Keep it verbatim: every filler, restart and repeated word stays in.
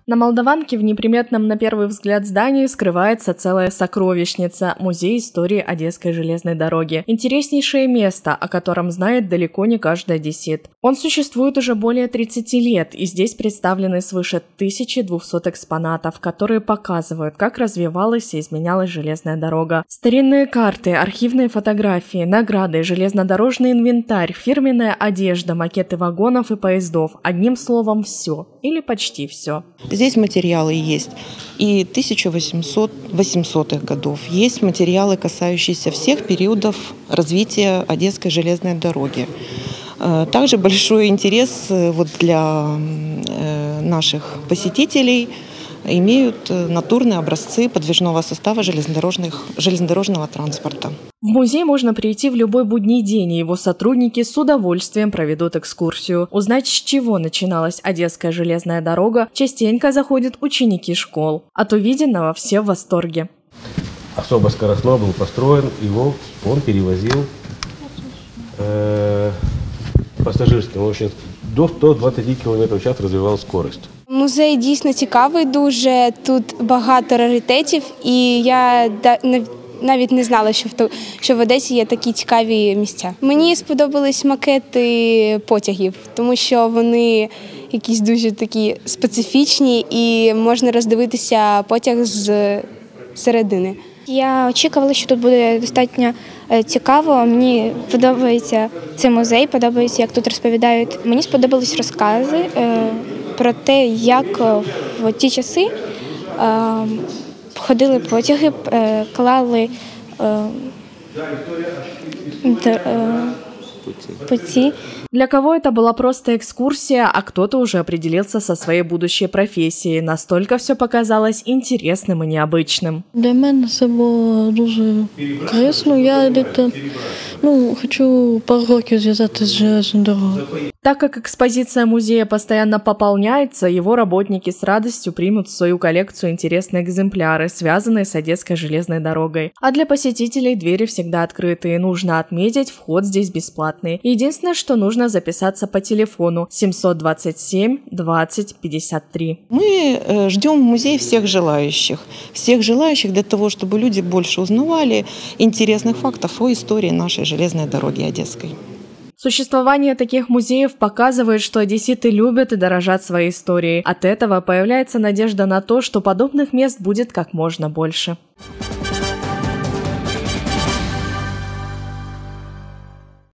На Молдаванке в неприметном на первый взгляд здании скрывается целая сокровищница – музей истории Одесской железной дороги. Интереснейшее место, о котором знает далеко не каждый одессит. Он существует уже более тридцати лет, и здесь представлены свыше тысячи двухсот экспонатов, которые показывают, как развивалась и изменялась железная дорога. Старинные карты, архивные фотографии, награды, железнодорожный инвентарь, фирменная одежда, макеты вагонов и поездов. Одним словом, все. Или почти все. Здесь материалы есть и тысяча восьмисотых годов. Есть материалы, касающиеся всех периодов развития Одесской железной дороги. Также большой интерес вот для наших посетителей имеют натурные образцы подвижного состава железнодорожных, железнодорожного транспорта. В музей можно прийти в любой будний день, и его сотрудники с удовольствием проведут экскурсию. Узнать, с чего начиналась Одесская железная дорога, частенько заходят ученики школ. От увиденного все в восторге. Особо скоростной был построен, его он перевозил э, пассажирским. В общем, до ста двадцати кілометрів в час розвивав скорость. Музей дійсно цікавий дуже, тут багато раритетів, і я навіть не знала, що в, що в Одесі є такі цікаві місця. Мені сподобались макети потягів, тому що вони якісь дуже такі специфічні і можна роздивитися потяг з середини. Я очікувала, що тут буде достатньо цікаво. Мені подобається цей музей, подобається, як тут розповідають. Мені сподобались розкази про те, як в ті часи ходили потяги, клали пути. Для кого это была просто экскурсия, а кто-то уже определился со своей будущей профессией. Настолько все показалось интересным и необычным. Для мене це було дуже корисно. Я десь, ну, хочу пару років зв'язати з железною дорогою. Так как экспозиция музея постоянно пополняется, его работники с радостью примут в свою коллекцию интересные экземпляры, связанные с Одесской железной дорогой. А для посетителей двери всегда открыты, и нужно отметить, вход здесь бесплатный. Единственное, что нужно записаться по телефону семьсот двадцать семь двадцать пятьдесят три. Мы ждем в музей всех желающих. Всех желающих для того, чтобы люди больше узнавали интересных фактов о истории нашей железной дороги Одесской. Существование таких музеев показывает, что одесситы любят и дорожат своей историей. От этого появляется надежда на то, что подобных мест будет как можно больше.